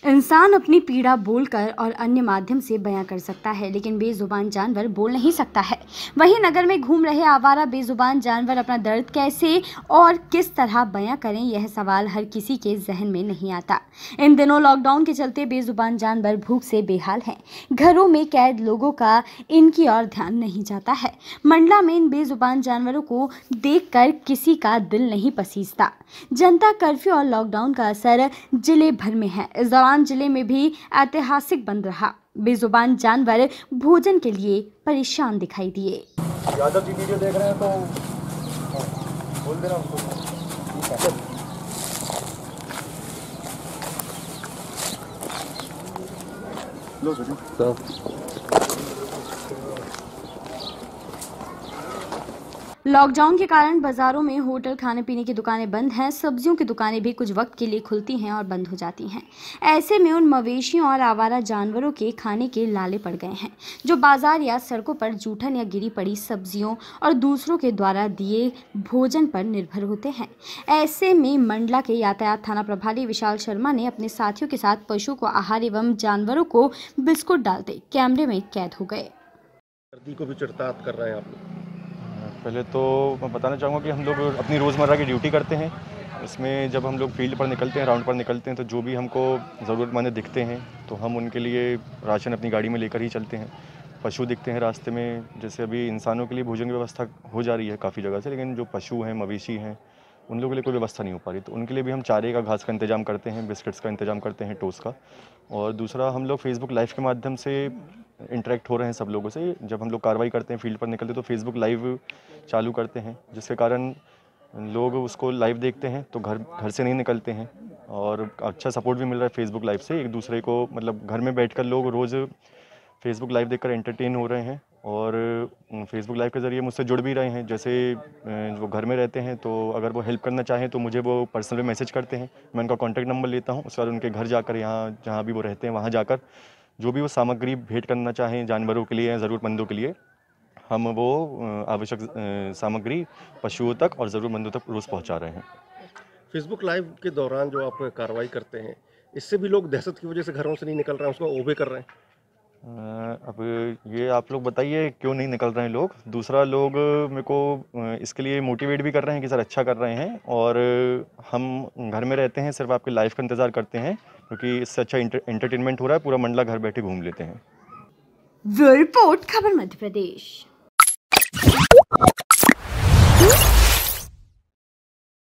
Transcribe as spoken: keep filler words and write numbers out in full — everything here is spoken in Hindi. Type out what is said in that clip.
इंसान अपनी पीड़ा बोलकर और अन्य माध्यम से बयां कर सकता है, लेकिन बेजुबान जानवर बोल नहीं सकता है। वहीं नगर में घूम रहे आवारा बेजुबान जानवर अपना दर्द कैसे और किस तरह बयां करें, यह सवाल हर किसी के जहन में नहीं आता। इन दिनों लॉकडाउन के चलते बेजुबान जानवर भूख से बेहाल हैं। घरों में कैद लोगों का इनकी ओर ध्यान नहीं जाता है। मंडला में इन बेजुबान जानवरों को देखकर किसी का दिल नहीं पसीजता। जनता कर्फ्यू और लॉकडाउन का असर जिले भर में है। इस दौरान जिले में भी ऐतिहासिक बंद रहा। बेजुबान जानवर भोजन के लिए परेशान दिखाई दिए। यादव जी वीडियो देख रहे हैं तो बोल देना उनको। लो सर। लॉकडाउन के कारण बाजारों में होटल, खाने पीने की दुकानें बंद हैं। सब्जियों की दुकानें भी कुछ वक्त के लिए खुलती हैं और बंद हो जाती हैं। ऐसे में उन मवेशियों और आवारा जानवरों के खाने के लाले पड़ गए हैं, जो बाजार या सड़कों पर जूठन या गिरी पड़ी सब्जियों और दूसरों के द्वारा दिए भोजन पर निर्भर होते हैं। ऐसे में मंडला के यातायात थाना प्रभारी विशाल शर्मा ने अपने साथियों के साथ पशु को आहार एवं जानवरों को बिस्कुट डालते कैमरे में कैद हो गए। सर्दी को भी चरतात कर रहे हैं आप लोग। पहले तो मैं बताना चाहूँगा कि हम लोग अपनी रोज़मर्रा की ड्यूटी करते हैं। इसमें जब हम लोग फील्ड पर निकलते हैं, राउंड पर निकलते हैं, तो जो भी हमको ज़रूरतमंद दिखते हैं तो हम उनके लिए राशन अपनी गाड़ी में लेकर ही चलते हैं। पशु दिखते हैं रास्ते में, जैसे अभी इंसानों के लिए भोजन की व्यवस्था हो जा रही है काफ़ी जगह से, लेकिन जो पशु हैं, मवेशी हैं, उन लोगों के लिए कोई व्यवस्था नहीं हो पा रही। तो उनके लिए भी हम चारे का, घास का इंतज़ाम करते हैं, बिस्किट्स का इंतज़ाम करते हैं, टोस्ट का। और दूसरा, हम लोग फेसबुक लाइव के माध्यम से इंटरेक्ट हो रहे हैं सब लोगों से। जब हम लोग कार्रवाई करते हैं, फील्ड पर निकलते हैं, तो फेसबुक लाइव चालू करते हैं, जिसके कारण लोग उसको लाइव देखते हैं तो घर घर से नहीं निकलते हैं। और अच्छा सपोर्ट भी मिल रहा है फेसबुक लाइव से। एक दूसरे को, मतलब घर में बैठकर लोग रोज़ फेसबुक लाइव देखकर एंटरटेन हो रहे हैं और फेसबुक लाइव के ज़रिए मुझसे जुड़ भी रहे हैं। जैसे वो घर में रहते हैं तो अगर वो हेल्प करना चाहें तो मुझे वो पर्सनल मैसेज करते हैं, मैं उनका कॉन्टैक्ट नंबर लेता हूँ। उसके बाद उनके घर जाकर, यहाँ जहाँ भी वो रहते हैं वहाँ जाकर जो भी वो सामग्री भेंट करना चाहें जानवरों के लिए या ज़रूरतमंदों के लिए, हम वो आवश्यक सामग्री पशुओं तक और ज़रूरतमंदों तक रोज़ पहुंचा रहे हैं। फेसबुक लाइव के दौरान जो आप कार्रवाई करते हैं, इससे भी लोग दहशत की वजह से घरों से नहीं निकल रहे हैं, उसको ओबे कर रहे हैं। अब ये आप लोग बताइए क्यों नहीं निकल रहे हैं लोग। दूसरा, लोग मेरे को इसके लिए मोटिवेट भी कर रहे हैं कि सर अच्छा कर रहे हैं, और हम घर में रहते हैं, सिर्फ आपके लाइव का इंतज़ार करते हैं, क्योंकि इससे अच्छा एंटरटेनमेंट हो रहा है। पूरा मंडला घर बैठे घूम लेते हैं। ब्यूरो रिपोर्ट, खबर मध्य प्रदेश।